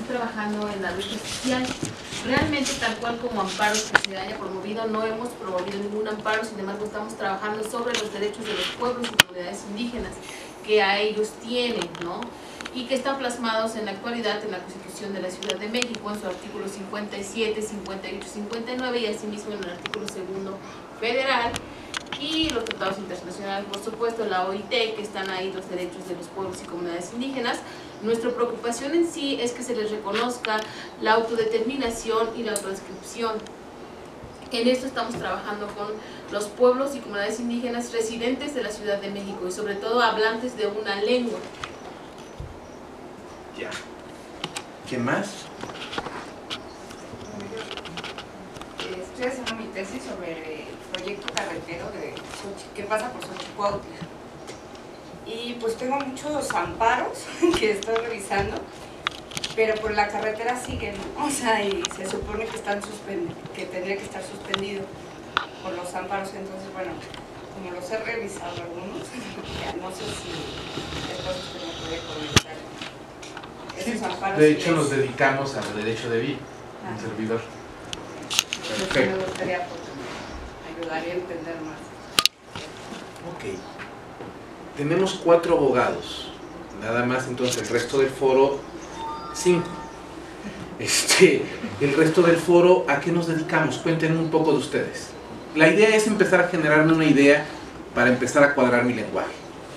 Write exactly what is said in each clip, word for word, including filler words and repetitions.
trabajando en la lucha social. Realmente, tal cual como amparos que se haya promovido, no hemos promovido ningún amparo, sin embargo estamos trabajando sobre los derechos de los pueblos y comunidades indígenas que a ellos tienen, ¿no? Y que están plasmados en la actualidad en la Constitución de la Ciudad de México, en su artículo cincuenta y siete, cincuenta y ocho, cincuenta y nueve y asimismo en el artículo segundo federal, y los tratados internacionales, por supuesto, la O I T, que están ahí los derechos de los pueblos y comunidades indígenas. Nuestra preocupación en sí es que se les reconozca la autodeterminación y la autodescripción. En esto estamos trabajando con los pueblos y comunidades indígenas residentes de la Ciudad de México y sobre todo hablantes de una lengua. Ya. ¿Qué más? Estoy haciendo mi tesis sobre el proyecto carretero de Xochi- que pasa por Xochicuautla. Y pues tengo muchos amparos que estoy revisando, pero por la carretera siguen, ¿no? O sea, y se supone que están suspendidos, que tendría que estar suspendido por los amparos. Entonces, bueno, como los he revisado algunos, ya no sé si después usted me puede comentar. Esos amparos. De hecho, nos dedicamos al derecho de vida, Ah. un servidor. Perfecto. Me gustaría pues, ayudaría a entender más. Ok. Tenemos cuatro abogados, nada más, entonces el resto del foro, cinco. Este, el resto del foro, ¿a qué nos dedicamos? Cuéntenme un poco de ustedes. La idea es empezar a generarme una idea para empezar a cuadrar mi lenguaje.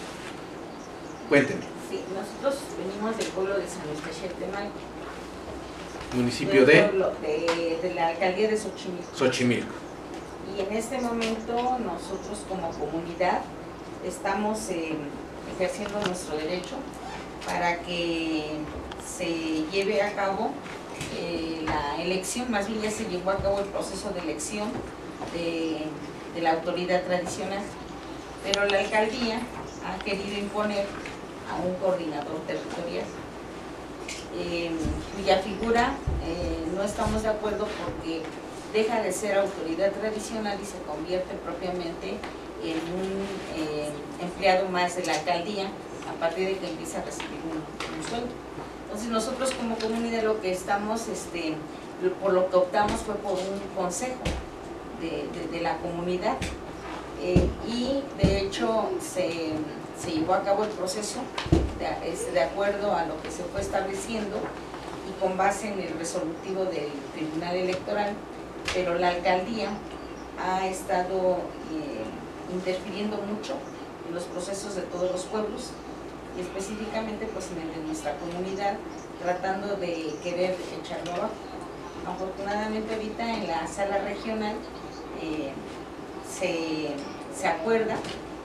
Cuéntenme. Sí, nosotros venimos del pueblo de San Ixtaxeltemalco. Municipio Del de pueblo de, de la alcaldía de Xochimilco. Xochimilco. Y en este momento nosotros como comunidad estamos eh, ejerciendo nuestro derecho para que se lleve a cabo eh, la elección, más bien ya se llevó a cabo el proceso de elección de, de la autoridad tradicional, pero la alcaldía ha querido imponer a un coordinador territorial, eh, cuya figura eh, no estamos de acuerdo porque deja de ser autoridad tradicional y se convierte propiamente en un eh, empleado más de la alcaldía a partir de que empieza a recibir un, un sueldo. Entonces nosotros como comunidad lo que estamos, este, por lo que optamos fue por un consejo de, de, de la comunidad eh, y de hecho se, se llevó a cabo el proceso de, es, de acuerdo a lo que se fue estableciendo y con base en el resolutivo del Tribunal Electoral, pero la alcaldía ha estado eh, interfiriendo mucho en los procesos de todos los pueblos y específicamente pues en el de nuestra comunidad, tratando de querer echarlo abajo. Afortunadamente ahorita en la sala regional eh, se, se acuerda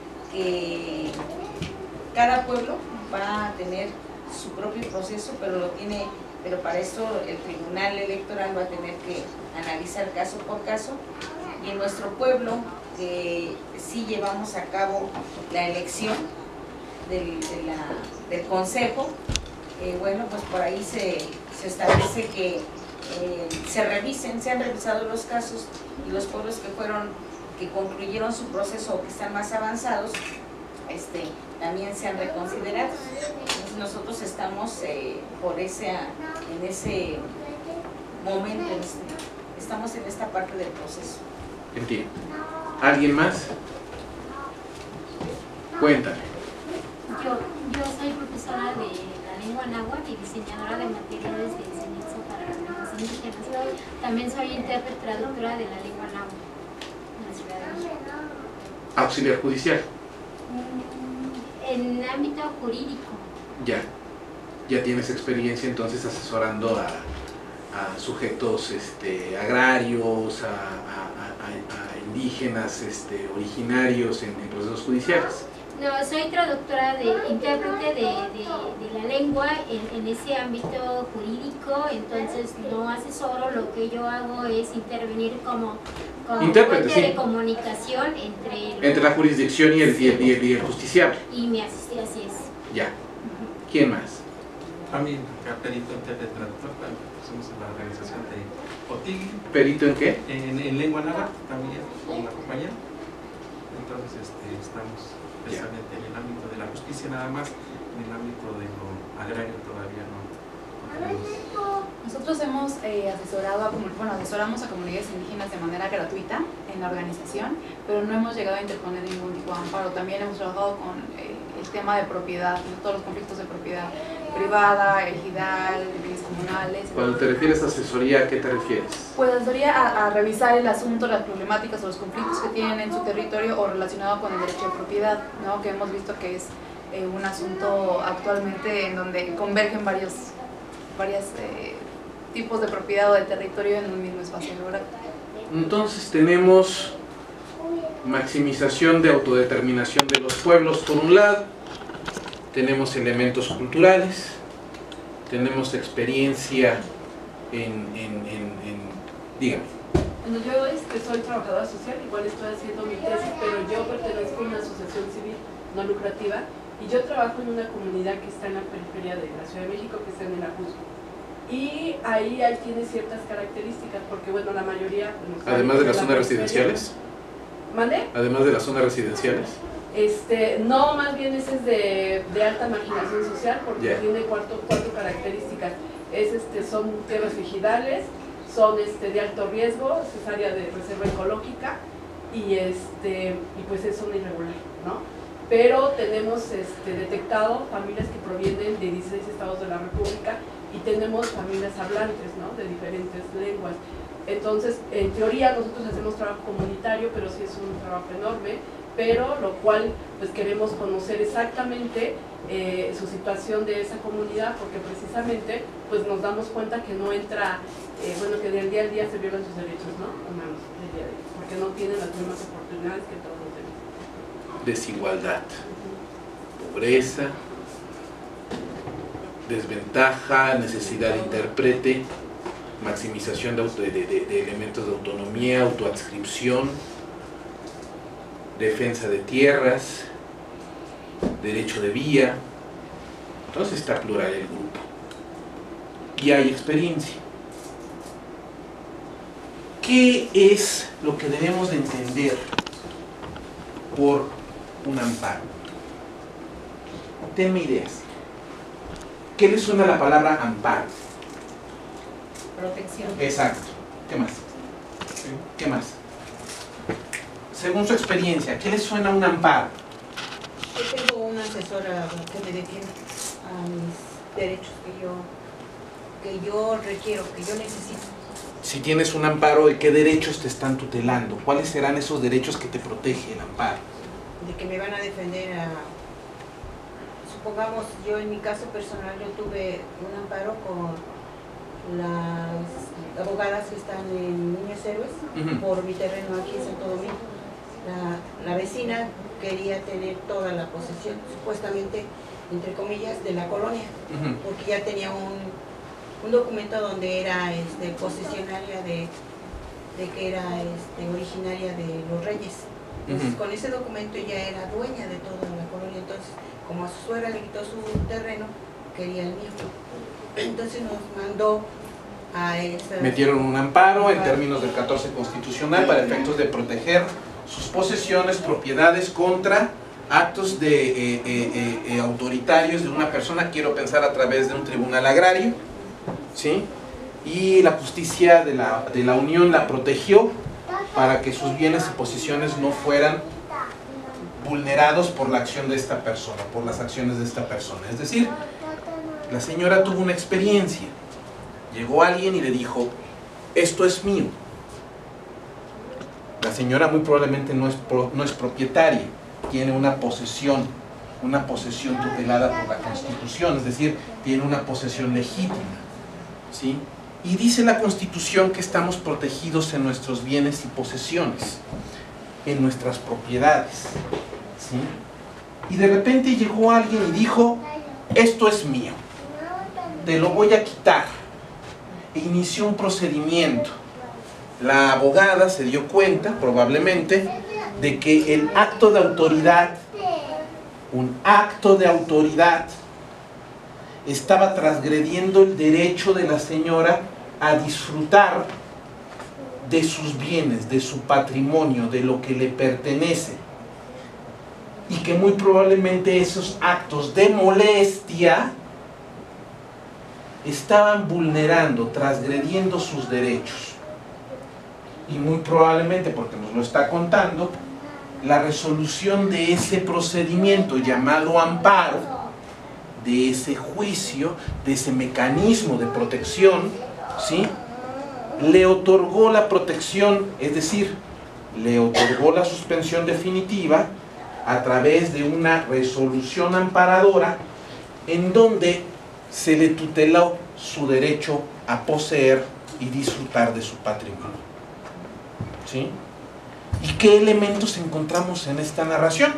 que cada pueblo va a tener su propio proceso, pero lo tiene, pero para esto el Tribunal Electoral va a tener que analizar caso por caso, y en nuestro pueblo que sí llevamos a cabo la elección del, de la, del consejo, eh, bueno, pues por ahí se, se establece que eh, se revisen, se han revisado los casos y los pueblos que fueron, que concluyeron su proceso o que están más avanzados, este, también se han reconsiderado. Entonces nosotros estamos eh, por ese, en ese momento, en este, estamos en esta parte del proceso. Entiendo. ¿Alguien más? Cuéntame. Yo, yo soy profesora de la lengua náhuatl y diseñadora de materiales de enseñanza para las lenguas indígenas. También soy intérprete traductora de la lengua náhuatl en la Ciudad de México. Auxiliar judicial. En ámbito jurídico. Ya. Ya tienes experiencia entonces asesorando a, a sujetos este, agrarios, a, a, a, a indígenas este, originarios en, en procesos judiciales. No, soy traductora, de intérprete de, de, de la lengua en, en ese ámbito jurídico, entonces no asesoro, lo que yo hago es intervenir como, como Intérprete, fuente sí. de comunicación entre, Entre la jurisdicción y el, y el, y el, y el justiciable. y mi asistente, así es. Ya. ¿Quién más? También, perito intérprete traductor, somos en la organización de Otigui. ¿Perito en qué? En, en lengua náhuatl también, con la compañía. Entonces este, estamos precisamente en el ámbito de la justicia nada más, en el ámbito de lo agrario todavía no, no tenemos nosotros hemos eh, asesorado a, bueno, asesoramos a comunidades indígenas de manera gratuita en la organización, pero no hemos llegado a interponer ningún tipo de amparo. También hemos trabajado con eh, el tema de propiedad, todos los conflictos de propiedad privada, ejidal, bienes comunales. Cuando te refieres a asesoría, ¿a qué te refieres? Pues asesoría a, a revisar el asunto, las problemáticas o los conflictos que tienen en su territorio o relacionado con el derecho de propiedad, ¿no? Que hemos visto que es eh, un asunto actualmente en donde convergen varios, varios eh, tipos de propiedad o de territorio en un mismo espacio geográfico. Entonces tenemos maximización de autodeterminación de los pueblos por un lado, tenemos elementos culturales, tenemos experiencia en, en, en, en dígame. Bueno, yo este, soy trabajadora social, igual estoy haciendo mi tesis, pero yo pertenezco a una asociación civil no lucrativa y yo trabajo en una comunidad que está en la periferia de la Ciudad de México, que está en el Ajusco. Y ahí, ahí tiene ciertas características, porque bueno, la mayoría... Bueno, además de las zonas residenciales. ¿Mande? Además de las zonas residenciales. Este, no, más bien ese es de, de alta marginación social, porque Yeah. tiene cuatro, cuatro características. Es, este, son tierras ejidales, son este, de alto riesgo, es área de reserva ecológica y, este, y pues es zona irregular, ¿no? Pero tenemos este, detectado familias que provienen de dieciséis estados de la República y tenemos familias hablantes, ¿no? De diferentes lenguas. Entonces, en teoría nosotros hacemos trabajo comunitario, pero sí es un trabajo enorme, pero lo cual pues queremos conocer exactamente eh, su situación de esa comunidad, porque precisamente pues nos damos cuenta que no entra, eh, bueno, que del día al día se violan sus derechos, ¿no? Humanos, del día a día, porque no tienen las mismas oportunidades que todos los demás. Desigualdad, pobreza, desventaja, necesidad de intérprete, maximización de, auto, de, de, de elementos de autonomía, autoadscripción, defensa de tierras, derecho de vía. Entonces está plural el grupo y hay experiencia. ¿Qué es lo que debemos de entender por un amparo? Denme ideas. ¿Qué le suena a la palabra amparo? Protección. Exacto. ¿Qué más? ¿Qué más? Según su experiencia, ¿qué le suena a un amparo? Yo tengo una asesora que me defiende a mis derechos que yo, que yo requiero, que yo necesito. Si tienes un amparo, ¿de qué derechos te están tutelando? ¿Cuáles serán esos derechos que te protege el amparo? De que me van a defender a... Supongamos, yo en mi caso personal, yo tuve un amparo con las abogadas que están en Niños Héroes, uh-huh, por mi terreno aquí en Santo Domingo. La, la vecina quería tener toda la posesión, supuestamente, entre comillas, de la colonia, uh-huh, porque ya tenía un, un documento donde era este, posesionaria de, de que era este, originaria de los reyes. Entonces, uh-huh, con ese documento ya era dueña de toda la colonia. Entonces, como a su suegra le quitó su terreno, quería el mío. Entonces nos mandó a esa... Metieron un amparo en términos del catorce constitucional para efectos de proteger sus posesiones, propiedades contra actos de, eh, eh, eh, autoritarios de una persona, quiero pensar a través de un tribunal agrario, ¿sí? Y la justicia de la, de la Unión la protegió para que sus bienes y posesiones no fueran vulnerados por la acción de esta persona, por las acciones de esta persona. Es decir, la señora tuvo una experiencia, llegó alguien y le dijo, esto es mío. La señora muy probablemente no es, pro, no es propietaria, tiene una posesión, una posesión tutelada por la Constitución, es decir, tiene una posesión legítima, ¿sí? Y dice la Constitución que estamos protegidos en nuestros bienes y posesiones, en nuestras propiedades, ¿sí? Y de repente llegó alguien y dijo, esto es mío, te lo voy a quitar. E inició un procedimiento. La abogada se dio cuenta, probablemente, de que el acto de autoridad, un acto de autoridad, estaba transgrediendo el derecho de la señora a disfrutar de sus bienes, de su patrimonio, de lo que le pertenece. Y que muy probablemente esos actos de molestia estaban vulnerando, transgrediendo sus derechos. Y muy probablemente, porque nos lo está contando, la resolución de ese procedimiento llamado amparo, de ese juicio, de ese mecanismo de protección, ¿sí?, le otorgó la protección, es decir, le otorgó la suspensión definitiva a través de una resolución amparadora en donde se le tuteló su derecho a poseer y disfrutar de su patrimonio. ¿Sí? ¿Y qué elementos encontramos en esta narración?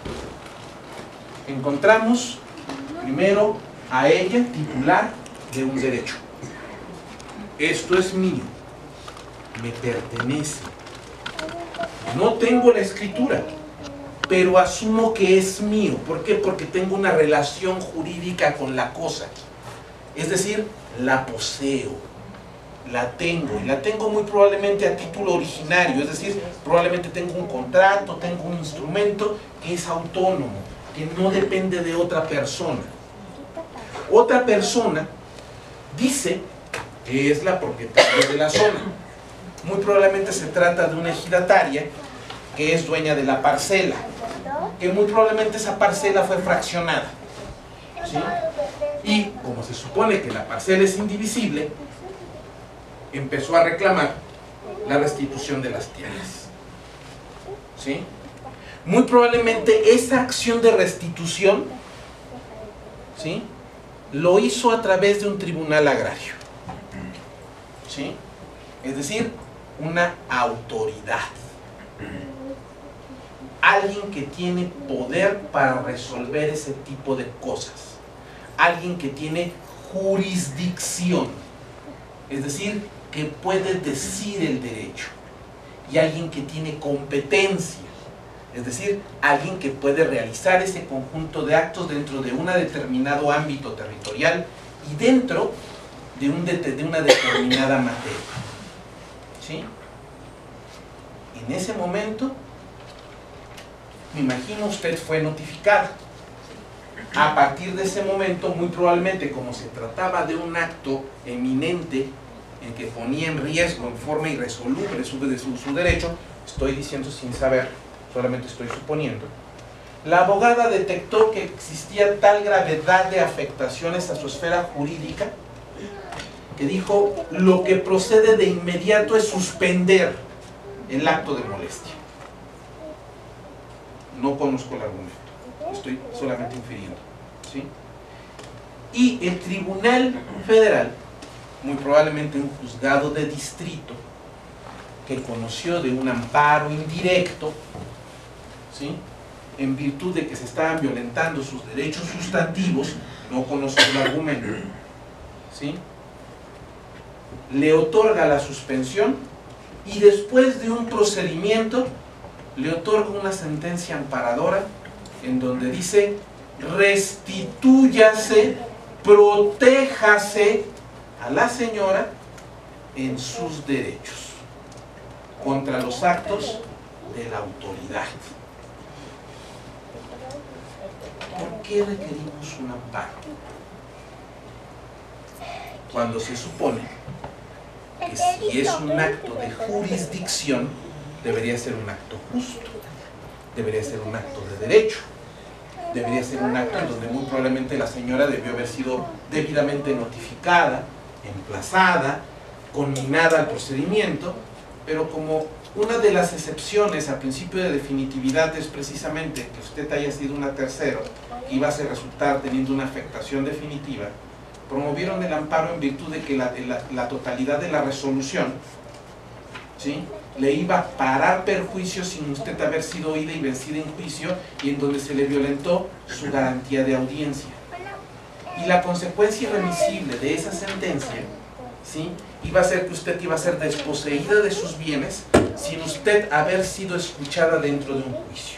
Encontramos primero a ella titular de un derecho. Esto es mío, me pertenece. No tengo la escritura, pero asumo que es mío. ¿Por qué? Porque tengo una relación jurídica con la cosa. Es decir, la poseo, la tengo, y la tengo muy probablemente a título originario, es decir, probablemente tengo un contrato, tengo un instrumento que es autónomo, que no depende de otra persona. Otra persona dice que es la propietaria de la zona. Muy probablemente se trata de una ejidataria que es dueña de la parcela, que muy probablemente esa parcela fue fraccionada, ¿sí? Y como se supone que la parcela es indivisible, empezó a reclamar la restitución de las tierras, ¿sí? Muy probablemente esa acción de restitución, ¿sí?, lo hizo a través de un tribunal agrario, ¿sí?, es decir, una autoridad, alguien que tiene poder para resolver ese tipo de cosas, alguien que tiene jurisdicción, es decir, que puede decir el derecho, y alguien que tiene competencia, es decir, alguien que puede realizar ese conjunto de actos dentro de un determinado ámbito territorial y dentro de, un de, de una determinada materia, ¿sí? En ese momento, me imagino usted fue notificada. A partir de ese momento, muy probablemente, como se trataba de un acto eminente en que ponía en riesgo en forma irresoluble su, su, su derecho, estoy diciendo sin saber, solamente estoy suponiendo, la abogada detectó que existía tal gravedad de afectaciones a su esfera jurídica que dijo: lo que procede de inmediato es suspender el acto de molestia. No conozco el argumento, estoy solamente infiriendo, ¿sí? Y el Tribunal Federal, muy probablemente un juzgado de distrito, que conoció de un amparo indirecto, ¿sí?, en virtud de que se estaban violentando sus derechos sustantivos, no conozco el argumento, ¿sí?, le otorga la suspensión y después de un procedimiento le otorga una sentencia amparadora en donde dice: restitúyase, protéjase a la señora en sus derechos contra los actos de la autoridad. ¿Por qué requerimos un amparo? Cuando se supone que si es un acto de jurisdicción, debería ser un acto justo, debería ser un acto de derecho, debería ser un acto en donde muy probablemente la señora debió haber sido debidamente notificada, emplazada, conminada al procedimiento, pero como una de las excepciones al principio de definitividad es precisamente que usted haya sido una tercero y iba a resultar teniendo una afectación definitiva, promovieron el amparo en virtud de que la, la, la totalidad de la resolución, ¿sí?, le iba a parar perjuicio sin usted haber sido oída y vencida en juicio, y en donde se le violentó su garantía de audiencia. Y la consecuencia irremisible de esa sentencia, ¿sí?, iba a ser que usted iba a ser desposeída de sus bienes sin usted haber sido escuchada dentro de un juicio.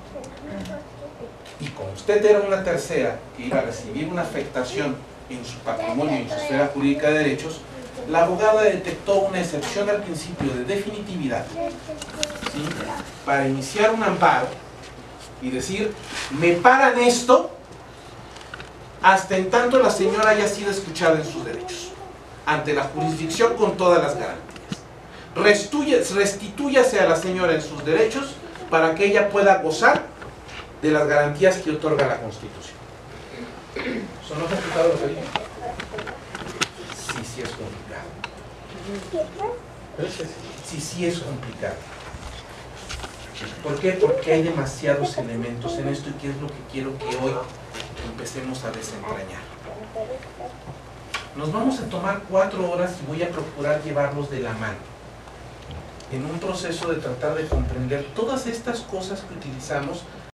Y como usted era una tercera que iba a recibir una afectación en su patrimonio y en su esfera jurídica de derechos, la abogada detectó una excepción al principio de definitividad, ¿sí?, para iniciar un amparo y decir: me paran esto hasta en tanto la señora haya sido escuchada en sus derechos, ante la jurisdicción con todas las garantías. Restuye, restitúyase a la señora en sus derechos para que ella pueda gozar de las garantías que otorga la Constitución. ¿Sonó complicado lo que dije? Sí, sí es complicado. Sí, sí es complicado. ¿Por qué? Porque hay demasiados elementos en esto y qué es lo que quiero que hoy empecemos a desentrañar. Nos vamos a tomar cuatro horas y voy a procurar llevarlos de la mano en un proceso de tratar de comprender todas estas cosas que utilizamos